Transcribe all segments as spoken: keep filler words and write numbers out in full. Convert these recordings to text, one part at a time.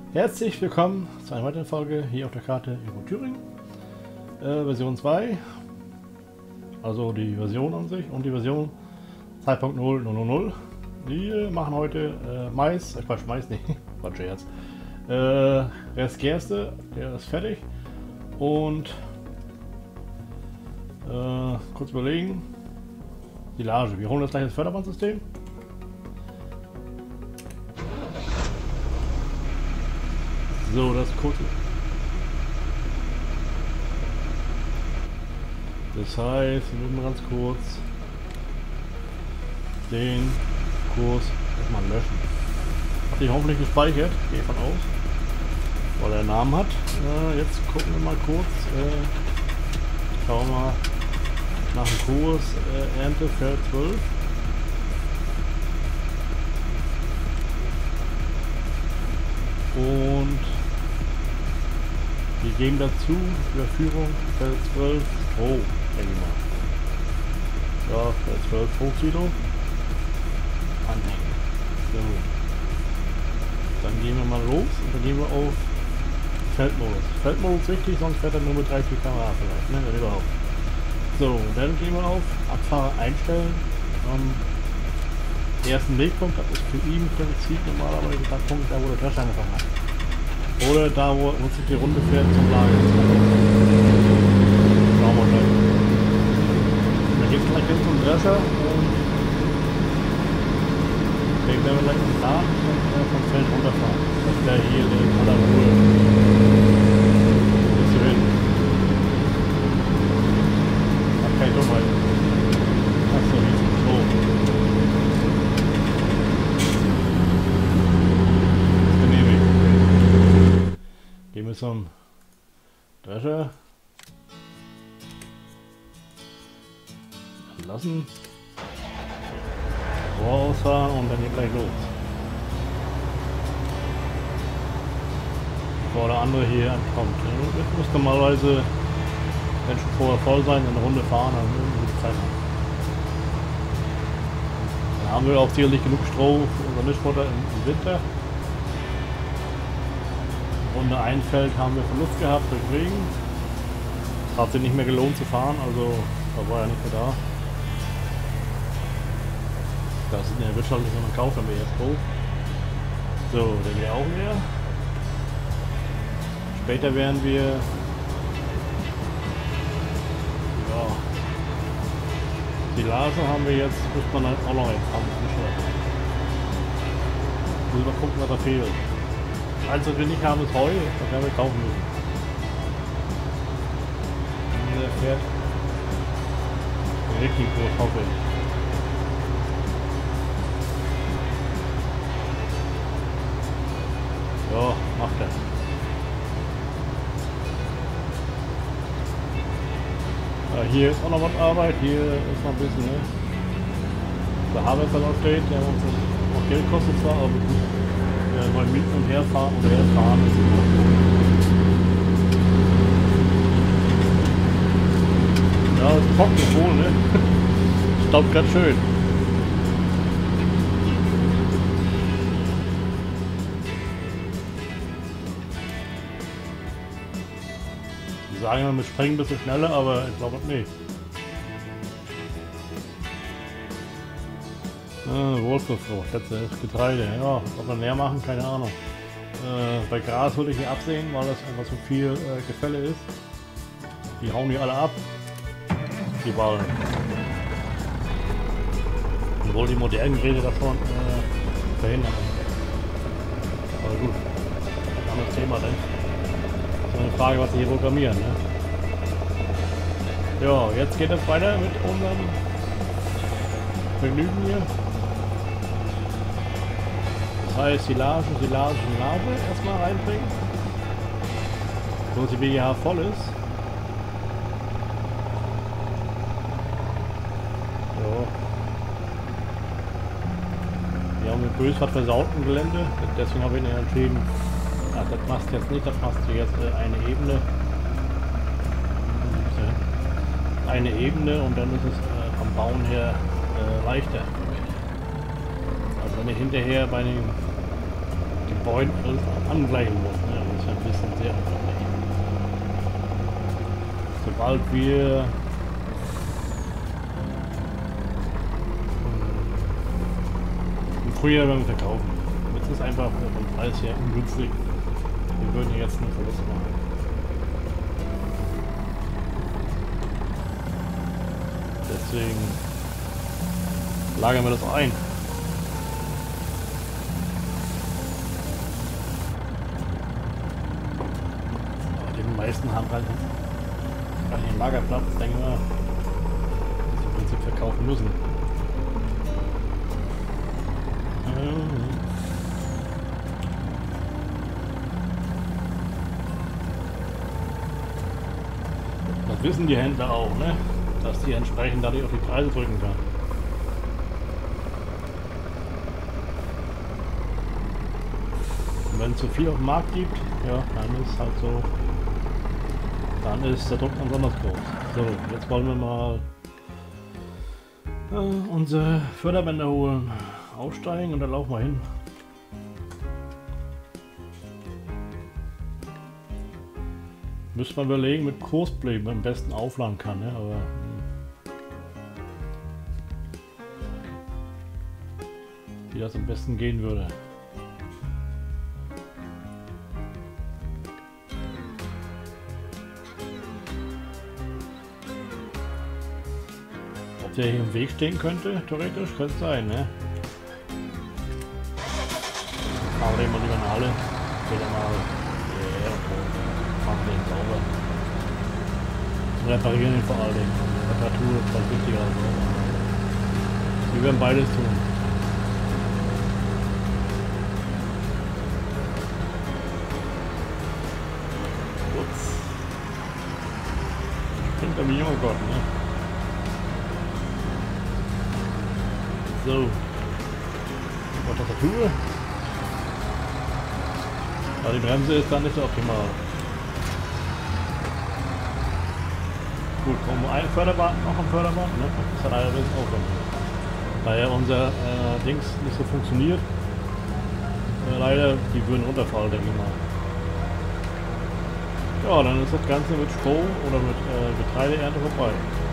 Herzlich willkommen zu einer weiteren Folge hier auf der Karte Euro Thüringen. Äh, Version zwei, also die Version an sich und die Version zwei Punkt null null null. Wir machen heute äh, Mais, äh, Quatsch, Mais nicht, Quatsch jetzt. Äh, Restgerste, der ist fertig und äh, kurz überlegen, Silage. Wir holen das gleich das Förderbandsystem. So, das kurz. Das heißt, wir müssen ganz kurz den Kurs erstmal löschen. Hat sich hoffentlich gespeichert, gehe von aus, weil er einen Namen hat. Äh, jetzt gucken wir mal kurz. Äh, schauen wir mal nach dem Kurs äh, Ernte Feld zwölf. Und wir geben dazu Überführung Feld zwölf Stroh, denke ich mal. Ja, Feld zwölf Hochsilo anhängen. So. Dann gehen wir mal los und dann gehen wir auf Feldmodus. Feldmodus ist wichtig, sonst fährt er nur mit drei vier Kamera vielleicht, ne, wenn überhaupt. So, dann gehen wir auf Abfahrer einstellen. Um, ersten Wegpunkt, das ist für ihn im Prinzip normalerweise der Punkt, da wo der Trash angefangen hat. Oder da wo uns die Runde fährt zum Lager. Schauen wir gleich. Dann geht es gleich hin zum Drescher und den werden wir gleich im Laden und vom Feld runterfahren. Das wäre hier in aller Ruhe. Bis zu hin. Ach, keine Dummheit. Achso, hier ist es hoch. Gehen wir zum Drescher. Lassen. Vorausfahren und dann geht gleich los. Bevor der andere hier ankommt. Das muss normalerweise, wenn schon vorher voll sein, eine Runde fahren, dann irgendwie die Zeit haben. Dann haben wir auch sicherlich genug Stroh für unser Mischfutter im Winter. Runde ein Feld haben wir Verlust gehabt durch Regen. Es hat sich nicht mehr gelohnt zu fahren, also da war er nicht mehr da. Das ist eine wirtschaftliche wenn man kauft, haben wir jetzt hoch. So, der wäre auch leer. Später werden wir ja, Silage haben wir jetzt, muss man halt auch noch jetzt haben. Müssen wir gucken, was da fehlt. Also wir nicht haben es Heu, das werden wir kaufen müssen. Und der fährt richtig groß, hoffe ich. Ja, macht er. Ja, hier ist auch noch was Arbeit, hier ist noch ein bisschen, ne? Der Harvester noch steht, der uns noch Geld kostet zwar, aber gut. Mal mieten und herfahren oder herfahren. Ja, es trocknet wohl, ne? Staubt ganz schön. Die sagen ja, wir springen ein bisschen schneller, aber ich glaube nicht. Äh, Wurzelfrucht, das ist Getreide, ja, ob wir leer machen, keine Ahnung. Äh, bei Gras würde ich hier absehen, weil das einfach so viel äh, Gefälle ist. Die hauen die alle ab, die Ballen. Obwohl die modernen Geräte davon äh, verhindern. Aber gut, das ist ein anderes Thema, ne? Das ist eine Frage, was sie hier programmieren, ne? Ja, jetzt geht es weiter mit unserem Vergnügen hier. Das heißt Silage, Silage, Silage erstmal reinbringen, so dass die B G H voll ist. So. Wir haben mit Bösfahrt versauten Gelände, deswegen habe ich mich entschieden, ach, das machst du jetzt nicht, das machst du jetzt eine Ebene. Eine Ebene und dann ist es äh, vom Bauen her äh, leichter. Also wenn ich hinterher bei den Point alles angleichen muss. Ne? Das ist ja ein bisschen sehr aufwendig. Sobald wir im Frühjahr werden wir verkaufen. Jetzt ist einfach vom Preis her ungünstig. Wir würden jetzt einen Verlust machen. Deswegen lagern wir das ein. Aber die meisten haben halt einen Lagerplatz, denken wir, dass sie im Prinzip verkaufen müssen. Das wissen die Händler auch, ne? Dass die entsprechend dadurch auf die Preise drücken kann. Und wenn es zu viel auf dem Markt gibt, ja, dann ist halt so, dann ist der Druck ganz anders groß. So, jetzt wollen wir mal äh, unsere Förderbänder holen, aussteigen und dann laufen wir hin. Müsste man überlegen, mit Kursplay am besten aufladen kann, ne? Aber wie das am besten gehen würde. Ob der hier im Weg stehen könnte, theoretisch könnte es sein, ne? Aber den mal lieber in Halle, wieder mal yeah, machen den sauber. Reparieren ihn vor allen Dingen. Reparatur ist was wichtiger als sauber. Wir werden beides tun. Ups. Klingt aber wie oh Gott, ne? So. Und Tastatur. Aber die Bremse ist dann nicht so optimal. Gut, kommen wir ein Förderband, noch ein Förderband, ne? Das ist ja leider ein bisschen aufwendig. Da ja unser äh, Dings nicht so funktioniert, äh, leider, die würden runterfallen, denke ich mal. Ja, dann ist das Ganze mit Stroh oder mit äh, Getreideernte vorbei.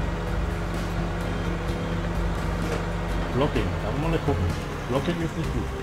Blocking, da wollen wir mal gucken. Blocking ist nicht gut.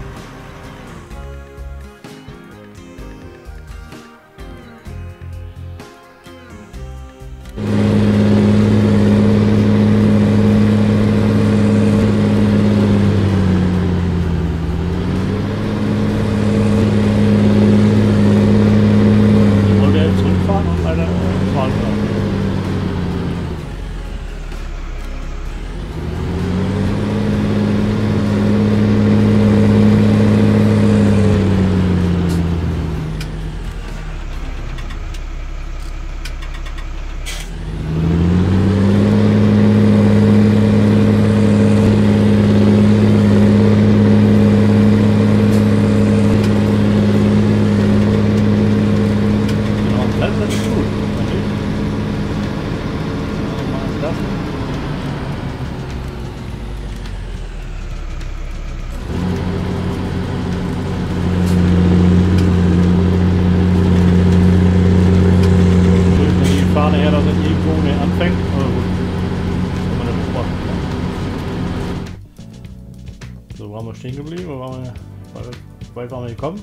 So, waren wir stehen geblieben, oder waren wir, weit waren wir gekommen?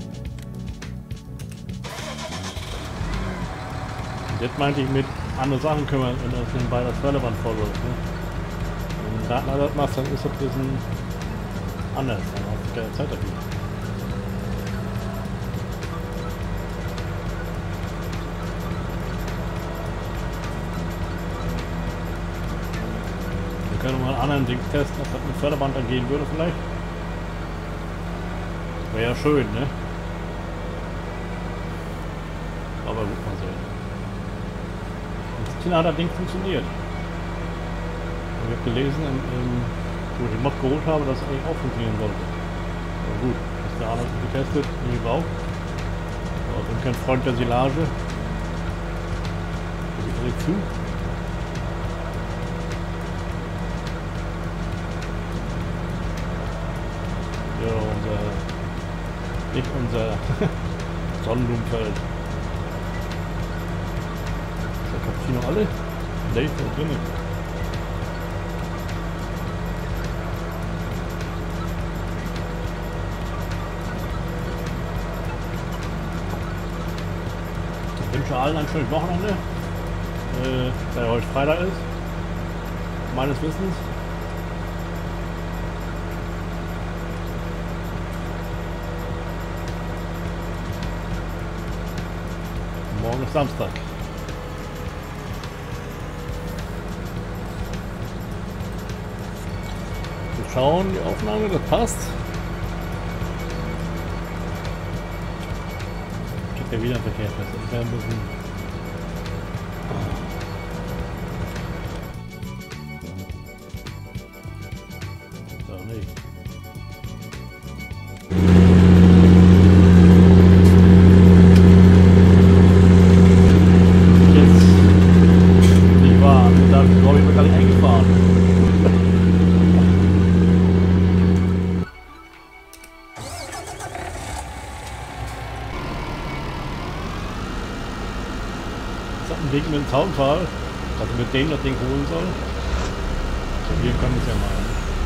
Und jetzt meinte ich mit andere Sachen kümmern, wenn das nebenbei das Förderband vollläuft. Ne? Wenn du Datenansatz machst, dann ist das ein bisschen anders, dann hast du keine Zeit dafür. Wir können mal einen anderen Ding testen, ob das mit Förderband dann gehen würde vielleicht. Wäre ja schön, ne? Aber gut, mal sehen. Und hat das Ding funktioniert. Ich habe gelesen, im, im, wo ich den Mod geholt habe, dass es eigentlich auch funktionieren sollte. Aber gut, das ist der Arnold getestet, irgendwie auch. Aber ich bin kein Freund der Silage. Da geht direkt zu. Ja, unser Nicht unser Sonnenblumenfeld. Da Cappuccino alle? Nee, da drinnen. Ich wünsche allen ein schönes Wochenende, äh, da heute Freitag ist, meines Wissens. Morgen ist Samstag. Wir schauen, die Aufnahme, das passt. Steht ja wieder verkehrt, das ist ja ein bisschen... So, nee. Weg mit dem Zaunpfahl, dass ich mit dem das Ding holen soll. Wir können es ja mal.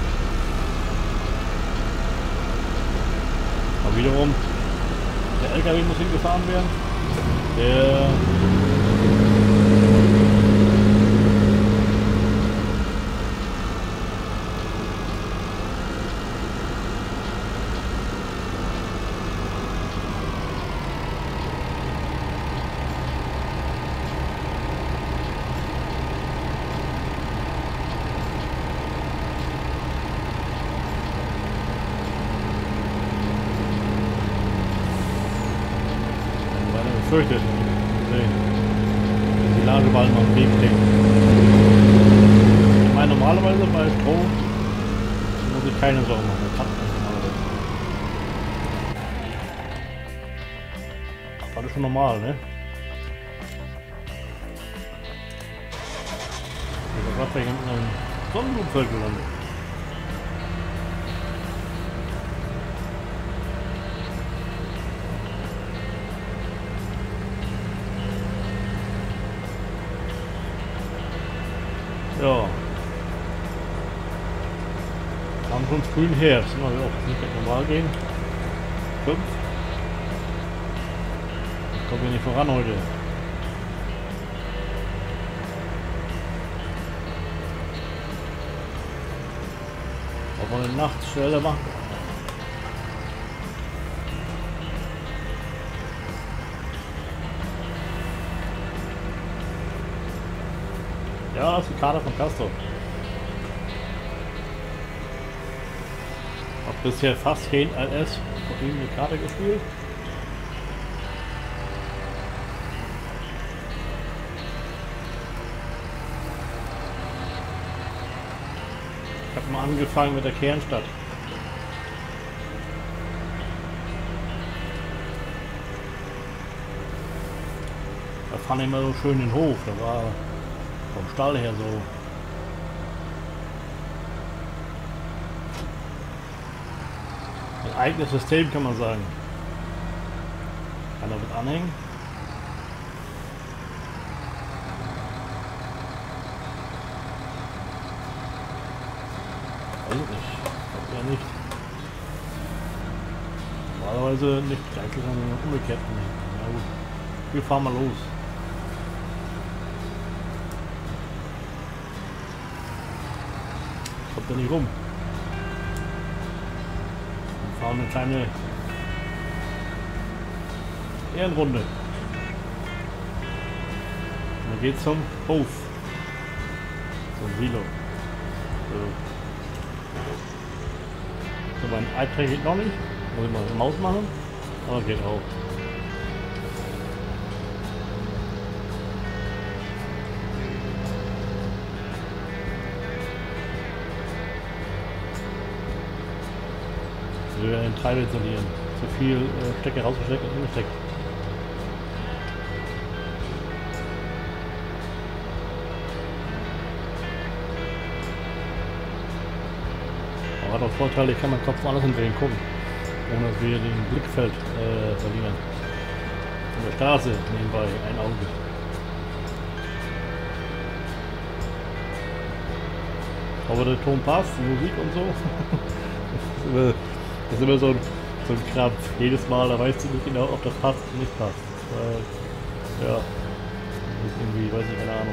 Aber wiederum, der L K W muss hingefahren werden. Der fürchtet. Nee. Die Lageball noch im Weg stehen. Ich meine, normalerweise bei Strom muss ich keine Sorgen machen. Das hat man normalerweise. Das ist schon normal, ne? Ich war wegen einem Sonnenblumenfeld gelandet. Ja. Haben schon frühen Herbst, mal auch nicht normal gehen. Fünf. Ich komme ja nicht voran heute. Ob man eine Nacht schneller machen. Ja, das ist die Karte von Castor. Hab bisher fast kein L S von ihm eine Karte gespielt. Ich habe mal angefangen mit der Kernstadt. Da fand ich immer so schön den Hof. Da war vom Stall her so. Ein eigenes System, kann man sagen. Kann damit anhängen. Weiß ich nicht. Glaube ja nicht. Normalerweise nicht gleich, sondern umgekehrt. Na gut. Wir fahren mal los. Kommt da nicht rum. Wir fahren eine kleine Ehrenrunde. Und dann geht's zum Hof. Zum Silo. So. So, mein iPad geht noch nicht. Muss ich mal die Maus machen. Aber geht auch. Wir werden den Treiber isolieren. Zu viel äh, Stecker rausgesteckt und umgesteckt. Aber hat auch Vorteile, ich kann meinen Kopf woanders hindrehen, gucken. ohne dass wir den Blickfeld äh, verlieren. Von der Straße nebenbei ein Auge. Aber der Ton passt, die Musik und so. das, ist immer, das ist immer so ein, so ein Krampf. Jedes Mal, da weißt du nicht genau, ob das passt oder nicht passt. Weil, ja, das ist irgendwie, weiß ich, keine Ahnung.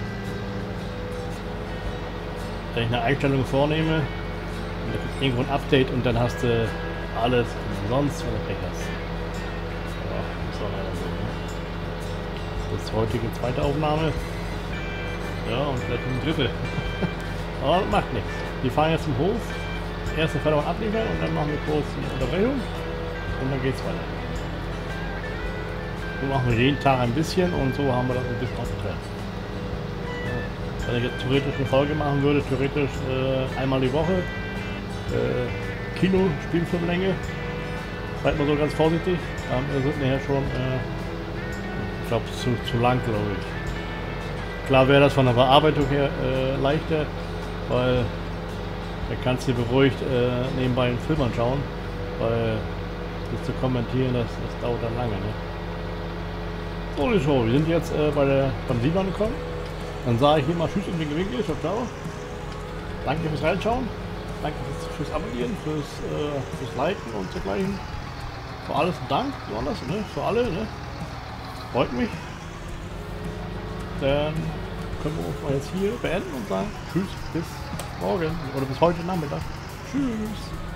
Wenn ich eine Einstellung vornehme, und da gibt irgendwo ein Update und dann hast du alles umsonst, wenn du Pech hast. Ja, ist doch leider so. Ne? Das ist heutige zweite Aufnahme. Ja, und vielleicht eine dritte. Aber das macht nichts. Wir fahren jetzt zum Hof, erste Förderung abliefern und dann machen wir kurz eine Unterbrechung und dann geht's weiter. So machen wir jeden Tag ein bisschen und so haben wir das ein bisschen aufgeteilt. Ja. Wenn ich jetzt theoretisch eine Folge machen würde, theoretisch äh, einmal die Woche, äh, Kino, Spielfilmlänge, seid mal so ganz vorsichtig, ähm, wir sind nachher schon, äh, ich glaube, zu, zu lang, glaube ich. Klar wäre das von der Bearbeitung her äh, leichter, weil da kannst du beruhigt äh, nebenbei einen Film anschauen, weil das zu kommentieren, das, das dauert dann lange. Ne? So, die Show, wir sind jetzt äh, bei der, beim Simon gekommen. Dann sage ich hier mal Tschüss und winke winke, ciao, ciao. Danke fürs Reinschauen, danke fürs, fürs Abonnieren, fürs, äh, fürs Liken und dergleichen. Für alles Dank, besonders, ne? Für alle, ne? Freut mich. Dann können wir uns mal jetzt hier beenden und sagen Tschüss, bis morgen oder bis heute Nachmittag. Tschüss.